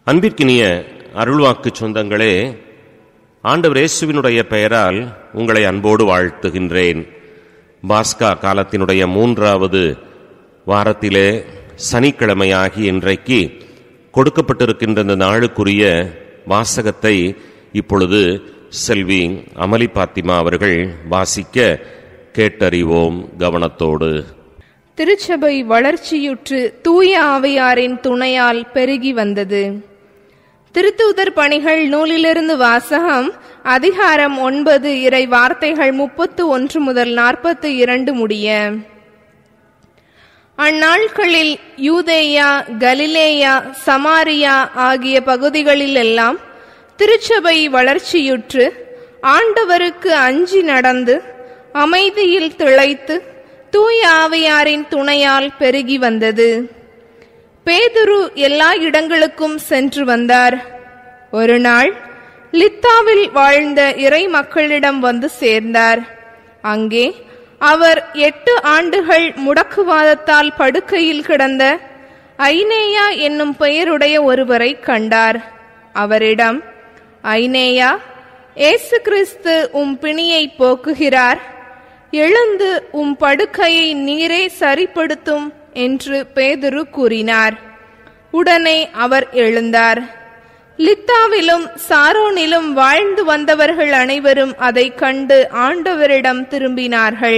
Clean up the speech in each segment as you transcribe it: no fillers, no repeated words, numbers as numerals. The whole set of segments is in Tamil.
அன்பிற்கினிய அருள்வாக்கு சொந்தங்களே, ஆண்டவர் இயேசுவினுடைய பெயரால் உங்களை அன்போடு வாழ்த்துகின்றேன். பாஸ்கா காலத்தினுடைய 3வது வாரத்திலே சனிக்கிழமையாகி இன்றைக்கு கொடுக்கப்பட்டிருக்கின்ற இந்த நாளுக்குரிய வாசகத்தை இப்பொழுது செல்வி அமலி பாத்திமா அவர்கள் வாசிக்க கேட்டறிவோம் கவனத்தோடு. திருச்சபை வளர்ச்சியுற்று தூய ஆவியாரின் துணையால் பெருகி வந்தது. திருத்தூதர் பணிகள் நூலிலிருந்து வாசகம். அதிகாரம் 9, இறை வார்த்தைகள் 31 முதல் 42 முடிய. அந்நாட்களில் யூதேயா, கலிலேயா, சமாரியா ஆகிய பகுதிகளிலெல்லாம் திருச்சபை வளர்ச்சியுற்று ஆண்டவருக்கு அஞ்சி நடந்து அமைதியில் திளைத்து தூய ஆவியாரின் துணையால் பெருகி வந்தது. பேதுரு எல்லா இடங்களுக்கும் சென்று வந்தார். ஒரு நாள் லித்தாவில் வாழ்ந்த இறை மக்களிடம் வந்து சேர்ந்தார். அங்கே அவர் 8 ஆண்டுகள் முடக்குவாதத்தால் படுக்கையில் கிடந்த ஐனேயா என்னும் பெயருடைய ஒருவரை கண்டார். அவரிடம், ஐனேயா, இயேசு கிறிஸ்து உம் பிணியை போக்குகிறார், எழுந்து உம் படுக்கையை நீரே சரிப்படுத்தும் என்று பேதுரு கூறினார். உடனே அவர் எழுந்தார். லித்தாவிலும் சாரோனிலும் வாழ்ந்து வந்தவர்கள் அனைவரும் அதை கண்டு ஆண்டவரிடம் திரும்பினார்கள்.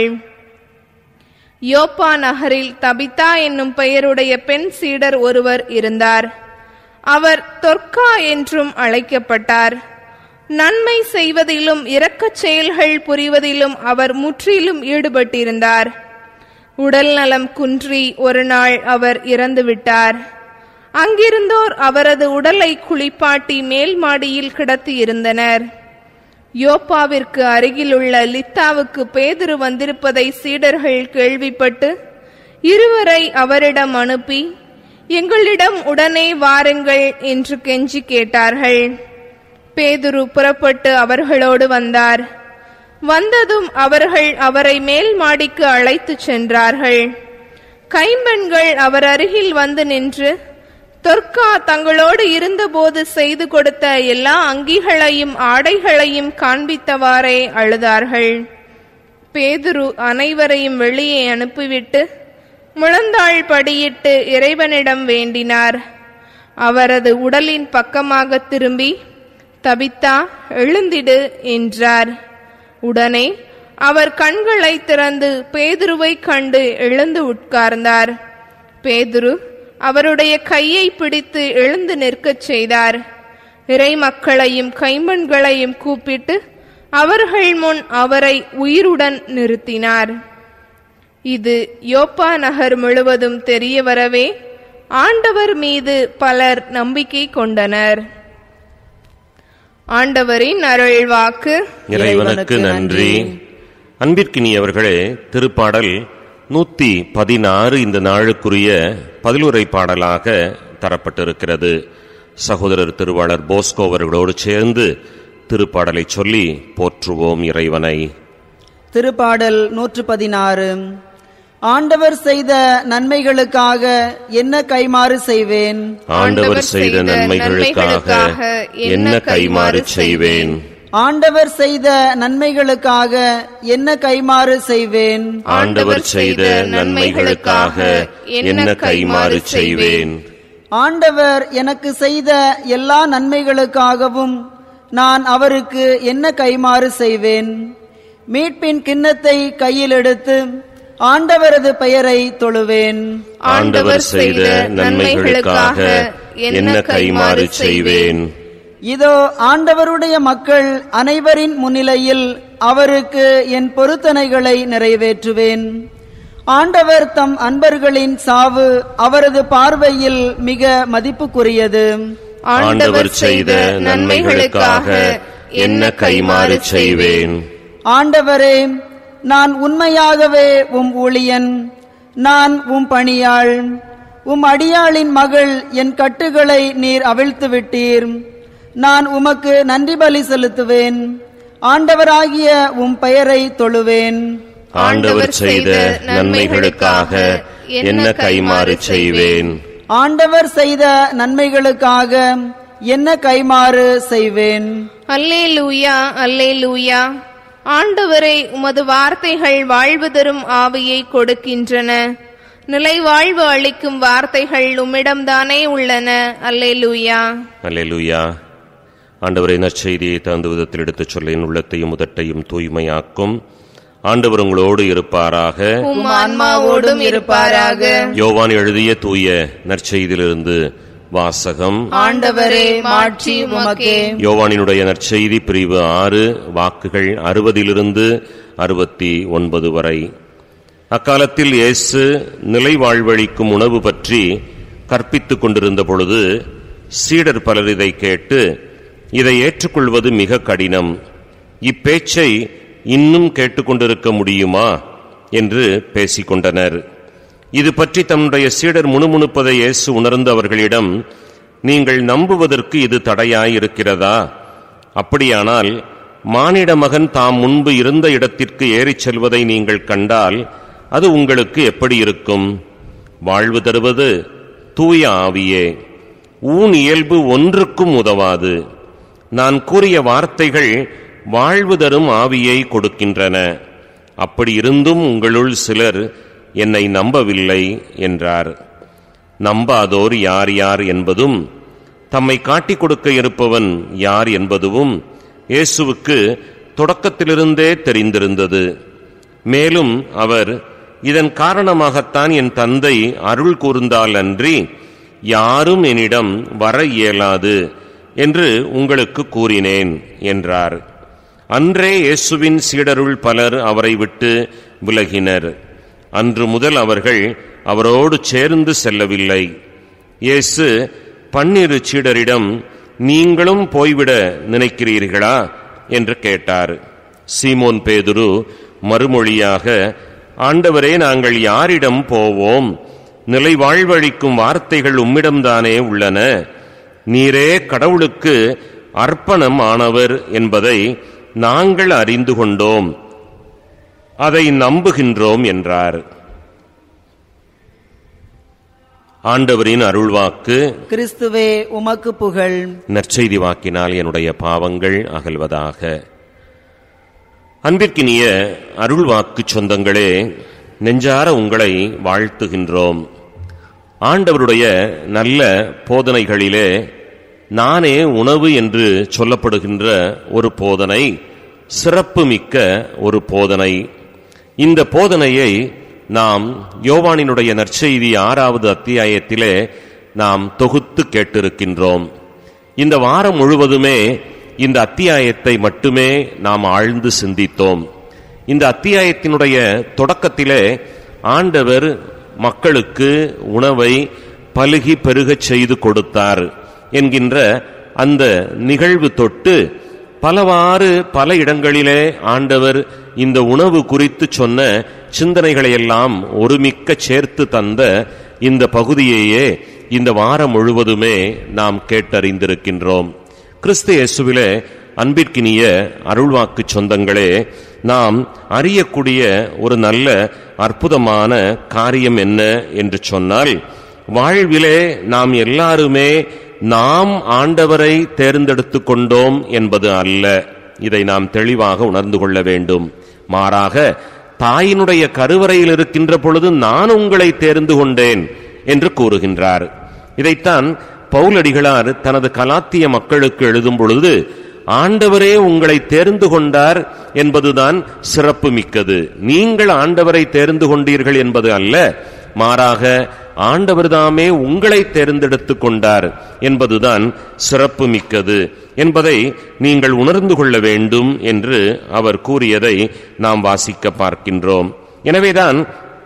யோப்பா நகரில் தபித்தா என்னும் பெயருடைய பெண் சீடர் ஒருவர் இருந்தார். அவர் தொர்க்கா என்றும் அழைக்கப்பட்டார். நன்மை செய்வதிலும் இரக்கச் செயல்கள் புரிவதிலும் அவர் முற்றிலும் ஈடுபட்டிருந்தார். உடல் நலம் குன்றி ஒரு நாள் அவர் இறந்துவிட்டார். அங்கிருந்தோர் அவரது உடலை குளிப்பாட்டி மேல் மாடியில் கிடத்தி இருந்தனர். யோப்பாவிற்கு அருகிலுள்ள லித்தாவுக்கு பேதுரு வந்திருப்பதை சீடர்கள் கேள்விப்பட்டு இருவரை அவரிடம் அனுப்பி, எங்களிடம் உடனே வாருங்கள் என்று கெஞ்சி கேட்டார்கள். பேதுரு புறப்பட்டு அவர்களோடு வந்தார். வந்ததும் அவர்கள் அவரை மேல் மாடிக்கு அழைத்து சென்றார்கள். கைம்பெண்கள் அவர் அருகில் வந்து நின்று, தொர்க்கா தங்களோடு இருந்தபோது செய்து கொடுத்த எல்லா அங்கிகளையும் ஆடைகளையும் காண்பித்தவாறே அழுதார்கள். பேதுரு அனைவரையும் வெளியே அனுப்பிவிட்டு முழந்தாள் படியிட்டு இறைவனிடம் வேண்டினார். அவரது உடலின் பக்கமாக திரும்பி, தபித்தா, எழுந்திடு என்றார். உடனே அவர் கண்களை திறந்து பேதுருவை கண்டு எழுந்து உட்கார்ந்தார். பேதுரு அவருடைய கையை பிடித்து எழுந்து நிற்கச் செய்தார். இறை மக்களையும் கைம்பெண்களையும் கூப்பிட்டு அவர்கள் முன் அவரை உயிருடன் நிறுத்தினார். இது யோப்பா நகர் முழுவதும் தெரிய வரவே ஆண்டவர் மீது பலர் நம்பிக்கை கொண்டனர். ஆண்டவரின் அருள்வாக்கு. இறைவனுக்கு நன்றி. அன்பிற்கினியவர்களே, திருப்பாடல் 116 இந்த நாளுக்குரிய பதிலுரை பாடலாக தரப்பட்டிருக்கிறது. சகோதரர் திருவாளர் போஸ்கோ அவர்களோடு சேர்ந்து திருப்பாடலை சொல்லி போற்றுவோம் இறைவனை. திருப்பாடல் 116. ஆண்டவர் செய்த நன்மைகளுக்காக என்ன கைமாறு செய்வேன்? ஆண்டவர் செய்த நன்மைகளுக்காக என்ன கைமாறு செய்வேன்? ஆண்டவர் செய்த நன்மைகளுக்காக என்ன கைமாறு செய்வேன்? ஆண்டவர் செய்த நன்மைகளுக்காக என்ன கைமாறு செய்வேன்? ஆண்டவர் எனக்கு செய்த எல்லா நன்மைகளுக்காகவும் நான் அவருக்கு என்ன கைமாறு செய்வேன்? மீட்பின் கிண்ணத்தை கையில் எடுத்து ஆண்டவரது பெயரை தொழுவேன். ஆண்டவர் செய்த நன்மைகளுக்காக என்ன கைமாறு செய்வேன்? இதோ ஆண்டவருடைய மக்கள் அனைவரின் முன்னிலையில் அவருக்கு என் பொருத்தனைகளை நிறைவேற்றுவேன். ஆண்டவர் தம் அன்பர்களின் சாவு அவரது பார்வையில் மிக மதிப்புக்குரியது. ஆண்டவர் செய்த நன்மைகளுக்காக என்ன கைமாறு செய்வேன்? ஆண்டவரே, நான் உண்மையாகவே உம் ஊழியன், நான் உம் பணியாள். உம் அடியாளின் மகள் என் கட்டுகளை நீர் அவிழ்த்து விட்டீர். நான் உமக்கு நன்றி பலி செலுத்துவேன். ஆண்டவராகிய உம் பெயரை தொழுவேன். ஆண்டவர் செய்த நன்மைகளுக்காக என்ன கைமாறு செய்வேன்? ஆண்டவர் செய்த நன்மைகளுக்காக என்ன கைமாறு செய்வேன்? அல்லேலூயா, அல்லேலூயா. ஆண்டவரே, உமது வார்த்தைகள் வாழ்வு தரும் ஆவியை கொடுக்கின்றன. நிலை வாழ்வு அளிக்கும் வார்த்தைகள் உம்மிடம்தானே உள்ளன. அல்லேலூயா, அல்லேலூயா. ஆண்டவரை நற்செய்தியை தகுந்த விதத்தில் எடுத்துச் சொல்ல என் உள்ளத்தையும் உதட்டையும் தூய்மையாக்கும். ஆண்டவர் உங்களோடு இருப்பாராக, உம் ஆன்மாவோடும் இருப்பாராக. யோவான் எழுதிய தூய நற்செய்தியிலிருந்து வாசகம். ஆண்டவரே, மாட்சி உமக்கே. யோவானினுடைய நற்செய்தி பிரிவு 6, வாக்குகள் 60 69 வரை. அக்காலத்தில் இயேசு நிலை வாழ்வளிக்கும் உணவு பற்றி கற்பித்துக் கொண்டிருந்த பொழுது சீடர் பலர் இதை கேட்டு, இதை ஏற்றுக்கொள்வது மிக கடினம், இப்பேச்சை இன்னும் கேட்டுக்கொண்டிருக்க முடியுமா என்று பேசிக்கொண்டனர். இது பற்றி தம்முடைய சீடர் முணுமுணுப்பதை இயேசு உணர்ந்து அவர்களிடம், நீங்கள் நம்புவதற்கு இது தடையாயிருக்கிறதா? அப்படியானால் மானிட மகன் தாம் முன்பு இருந்த இடத்திற்கு ஏறிச் செல்வதை நீங்கள் கண்டால் அது உங்களுக்கு எப்படி இருக்கும்? வாழ்வு தருவது தூய ஆவியே. ஊன் இயல்பு ஒன்றுக்கும் உதவாது. நான் கூறிய வார்த்தைகள் வாழ்வு தரும் ஆவியை கொடுக்கின்றன. அப்படி இருந்தும் உங்களுள் சிலர் என்னை நம்பவில்லை என்றார். நம்பாதோர் யார் யார் என்பதும் தம்மை காட்டிக் கொடுக்க இருப்பவன் யார் என்பதும் இயேசுவுக்கு தொடக்கத்திலிருந்தே தெரிந்திருந்தது. மேலும் அவர், இதன் காரணமாகத்தான் என் தந்தை அருள் கூர்ந்தால் அன்றி யாரும் என்னிடம் வர இயலாது என்று உங்களுக்கு கூறினேன் என்றார். அன்றே இயேசுவின் சீடருள் பலர் அவரை விட்டு விலகினர். அன்று முதல் அவர்கள் அவரோடு சேர்ந்து செல்லவில்லை. இயேசு 12 சீடரிடம், நீங்களும் போய்விட நினைக்கிறீர்களா என்று கேட்டார். சீமோன் பேதுரு மறுமொழியாக, ஆண்டவரே, நாங்கள் யாரிடம் போவோம்? நிலை வாழ்வளிக்கும் வார்த்தைகள் உம்மிடம்தானே உள்ளன. நீரே கடவுளுக்கு அர்ப்பணம் ஆனவர் என்பதை நாங்கள் அறிந்து கொண்டோம், அதை நம்புகின்றோம் என்றார். ஆண்டவரின் அருள்வாக்கு. கிறிஸ்துவே, உமக்கு புகழ். நற்செய்தி வாக்கினால் என்னுடைய பாவங்கள் அகல்வதாக. அன்பிற்கினிய அருள்வாக்கு சொந்தங்களே, நெஞ்சார உங்களை வாழ்த்துகின்றோம். ஆண்டவருடைய நல்ல போதனைகளிலே நானே உணவு என்று சொல்லப்படுகின்ற ஒரு போதனை சிறப்பு மிக்க ஒரு போதனை. இந்த போதனையை நாம் யோவானினுடைய நற்செய்தி 6வது அத்தியாயத்திலே நாம் தொகுத்து கேட்டிருக்கின்றோம். இந்த வாரம் முழுவதுமே இந்த அத்தியாயத்தை மட்டுமே நாம் ஆழ்ந்து சிந்தித்தோம். இந்த அத்தியாயத்தினுடைய தொடக்கத்திலே ஆண்டவர் மக்களுக்கு உணவை பலுகி பெருகச் செய்து கொடுத்தார் என்கின்ற அந்த நிகழ்வு தொட்டு பலவாறு பல இடங்களிலே ஆண்டவர் இந்த உணவு குறித்து சொன்ன சிந்தனைகளையெல்லாம் ஒருமிக்க சேர்த்து தந்த இந்த பகுதியையே இந்த வாரம் முழுவதுமே நாம் கேட்டறிந்திருக்கின்றோம். கிறிஸ்து இயேசுவிலே அன்பிற்கினிய அருள்வாக்கு சொந்தங்களே, நாம் அறியக்கூடிய ஒரு நல்ல அற்புதமான காரியம் என்ன என்று சொன்னால், வாழ்விலே நாம் எல்லாருமே நாம் ஆண்டவரை தேர்ந்தெடுத்து கொண்டோம் என்பது அல்ல. இதை நாம் தெளிவாக உணர்ந்து கொள்ள வேண்டும். மாறாக, தாயினுடைய கருவறையில் இருக்கின்ற பொழுது நான் உங்களை தேர்ந்து கொண்டேன் என்று கூறுகின்றார். இதைத்தான் பவுலடிகளார் தனது கலாத்திய மக்களுக்கு எழுதும் பொழுது, ஆண்டவரே உங்களை தேர்ந்து கொண்டார் என்பதுதான் சிறப்பு மிக்கது. நீங்கள் ஆண்டவரை தேர்ந்து கொண்டீர்கள் என்பது அல்ல, மாறாக ஆண்டவர் தாமே உங்களை தேர்ந்தெடுத்துக் கொண்டார் என்பதுதான் சிறப்பு மிக்கது என்பதை நீங்கள் உணர்ந்து கொள்ள வேண்டும் என்று அவர் கூறியதை நாம் வாசிக்க பார்க்கின்றோம். எனவேதான்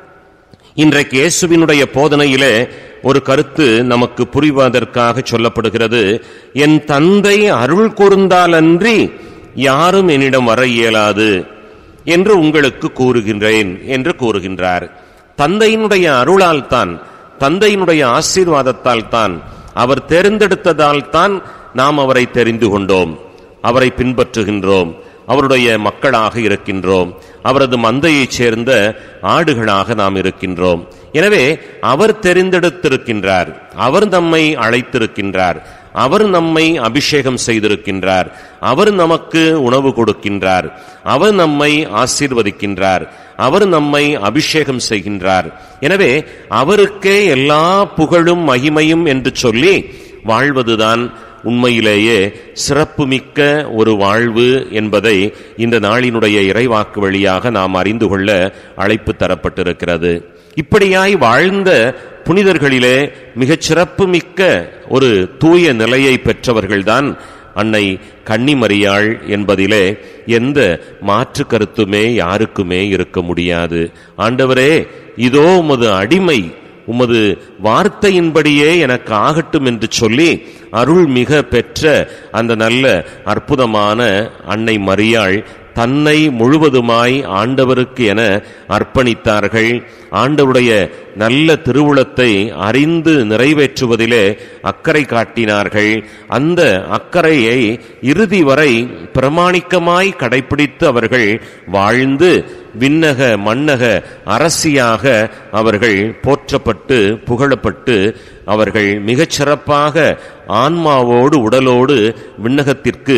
இன்றைக்கு இயேசுவினுடைய போதனையிலே ஒரு கருத்து நமக்கு புரிவதற்காக சொல்லப்படுகிறது. என் தந்தை அருள் கூர்ந்தால் அன்றி யாரும் என்னிடம் வர இயலாது என்று உங்களுக்கு கூறுகின்றேன் என்று கூறுகின்றார். தந்தையினுடைய அருளால் தான், தந்தையினுடைய ஆசீர்வாதத்தால் தான், அவர் தேர்ந்தெடுத்ததால் தான் நாம் அவரை தெரிந்து கொண்டோம், அவரை பின்பற்றுகின்றோம், அவருடைய மக்களாக இருக்கின்றோம், அவரது மந்தையைச் சேர்ந்த ஆடுகளாக நாம் இருக்கின்றோம். எனவே அவர் தெரிந்தெடுத்திருக்கின்றார், அவர் நம்மை அழைத்திருக்கின்றார், அவர் நம்மை அபிஷேகம் செய்திருக்கின்றார், அவர் நமக்கு உணவு கொடுக்கின்றார், அவர் நம்மை ஆசீர்வதிக்கின்றார், அவர் நம்மை அபிஷேகம் செய்கின்றார். எனவே அவருக்கே எல்லா புகழும் மகிமையும் என்று சொல்லி வாழ்வதுதான் உண்மையிலேயே சிறப்புமிக்க ஒரு வாழ்வு என்பதை இந்த நாளினுடைய இறைவாக்கு வழியாக நாம் அறிந்து கொள்ள அழைப்பு தரப்பட்டிருக்கிறது. இப்படியாய் வாழ்ந்த புனிதர்களிலே மிகச் சிறப்புமிக்க ஒரு தூய நிலையை பெற்றவர்கள்தான் அன்னை கன்னிமரியாள் என்பதிலே எந்த மாற்று கருத்துமே யாருக்குமே இருக்க முடியாது. ஆண்டவரே, இதோ உமது அடிமை, உமது வார்த்தையின்படியே எனக்கு ஆகட்டும் என்று சொல்லி அருள் மிக பெற்ற அந்த நல்ல அற்புதமான அன்னை மரியாள் தன்னை முழுவதுமாய் ஆண்டவருக்கு என அர்ப்பணித்தார்கள். ஆண்டவருடைய நல்ல திருவுளத்தை அறிந்து நிறைவேற்றுவதிலே அக்கறை காட்டினார்கள். அந்த அக்கறையை இறுதி வரை பிரமாணிக்கமாய் கடைபிடித்து அவர்கள் வாழ்ந்து விண்ணக மண்ணக அரசியாக அவர்கள் போற்றப்பட்டு புகழப்பட்டு அவர்கள் மிகச் சிறப்பாக ஆன்மாவோடு உடலோடு விண்ணகத்திற்கு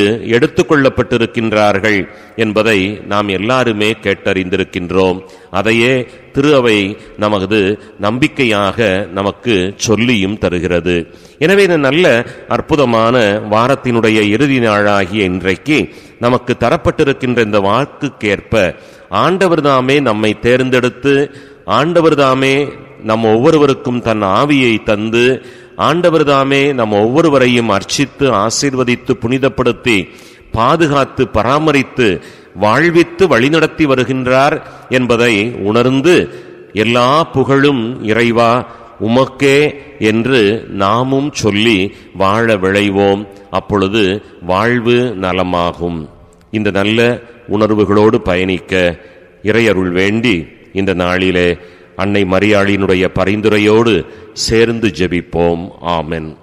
எடுத்துக்கொள்ளப்பட்டிருக்கின்றார்கள் என்பதை நாம் எல்லாருமே கேட்டறிந்திருக்கின்றோம். அதையே திரு அவை நமது நம்பிக்கையாக நமக்கு சொல்லியும் தருகிறது. எனவே இந்த நல்ல அற்புதமான வாரத்தினுடைய இறுதி நாளாகிய இன்றைக்கு நமக்கு தரப்பட்டிருக்கின்ற இந்த வாக்குக்கேற்ப ஆண்டவர் தாமே நம்மை தேர்ந்தெடுத்து, ஆண்டவர் தாமே நம் ஒவ்வொருவருக்கும் தன் ஆவியை தந்து, ஆண்டவர் தாமே நம் ஒவ்வொருவரையும் அர்ச்சித்து ஆசீர்வதித்து புனிதப்படுத்தி பாதுகாத்து பராமரித்து வாழ்வித்து வழிநடத்தி வருகின்றார் என்பதை உணர்ந்து எல்லா புகழும் இறைவா உமக்கே என்று நாமும் சொல்லி வாழ விளைவோம். அப்பொழுது வாழ்வு நலமாகும். இந்த நல்ல உணர்வுகளோடு பயணிக்க இறையருள் வேண்டி இந்த நாளிலே அன்னை மரியாளினுடைய பரிந்துரையோடு சேர்ந்து ஜெபிப்போம். ஆமென்.